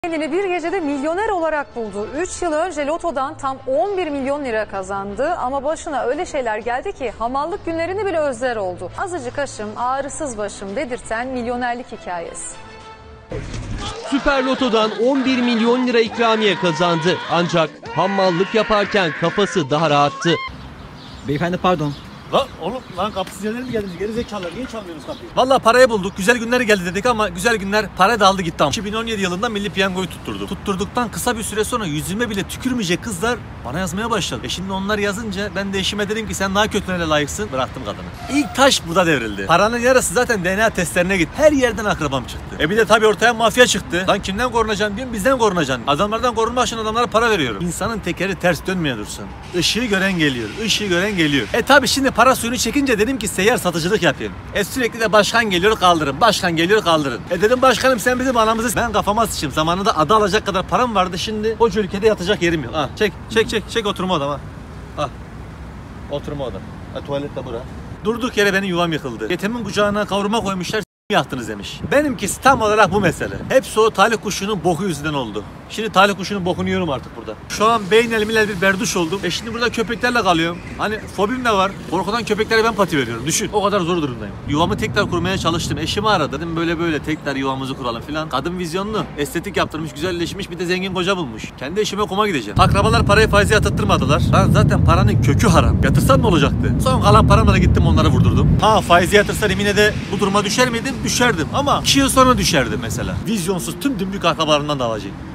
Kendini bir gecede milyoner olarak buldu. 3 yıl önce lotodan tam 11 milyon lira kazandı ama başına öyle şeyler geldi ki hamallık günlerini bile özler oldu. Azıcık aşım, ağrısız başım dedirten milyonerlik hikayesi. Süper Loto'dan 11 milyon lira ikramiye kazandı. Ancak hamallık yaparken kafası daha rahattı. Beyefendi pardon. Lan oğlum lan kapısız yerlere mi geldiniz? Geri zekalılar niye çalmıyorsunuz kapıyı? Valla parayı bulduk. Güzel günler geldi dedik ama güzel günler para da aldı gitti ama. 2017 yılında Milli Piyango'yu tutturdu. Tutturduktan kısa bir süre sonra yüzüme bile tükürmeyecek kızlar bana yazmaya başladı. Şimdi onlar yazınca ben de eşime dedim ki sen daha kötülerine layıksın. Bıraktım kadını. İlk taş burada devrildi. Paranın yarısı zaten DNA testlerine gitti. Her yerden akrabam çıktı. Bir de tabii ortaya mafya çıktı. Lan kimden korunacaksın diyorum, bizden korunacaksın. Adamlardan korunmak için adamlara para veriyorum. İnsanın tekeri ters dönmeye dursun. Işığı gören geliyor. Işığı gören geliyor. Tabii şimdi para suyunu çekince dedim ki seyyar satıcılık yapayım. Sürekli de başkan geliyor kaldırın. Başkan geliyor kaldırın. Dedim başkanım sen bizim anamızı... Ben kafama sıçayım. Zamanında ada alacak kadar param vardı. Şimdi koca ülkede yatacak yerim yok. Çek oturma odama. Oturma odam. Tuvalet de bura. Durduk yere benim yuvam yıkıldı. Yetimin kucağına kavurma koymuşlar. Yaktınız demiş. Benimkisi tam olarak bu mesele. Hepsi o talih kuşunun boku yüzünden oldu. Şimdi talih kuşunun bokunu yiyorum artık burada. Şu an beynel milel bir berduş oldum. Şimdi burada köpeklerle kalıyorum. Hani fobim de var. Korkudan köpeklere ben pati veriyorum. Düşün. O kadar zor durumdayım. Yuvamı tekrar kurmaya çalıştım. Eşimi aradım. Dedim böyle tekrar yuvamızı kuralım filan. Kadın vizyonlu. Estetik yaptırmış, güzelleşmiş, bir de zengin koca bulmuş. Kendi eşime kuma gideceğim. Akrabalar parayı faize yatırttırmadılar. Ben zaten paranın kökü haram. Yatırsam ne olacaktı? Son kalan paramla da gittim onlara vurdurdum. Faize yatırsaydım yine de bu duruma düşer miydim? Düşerdim ama 2 yıl sonra düşerdim mesela. Vizyonsuz tüm dümbük akrabalarından davacıyım.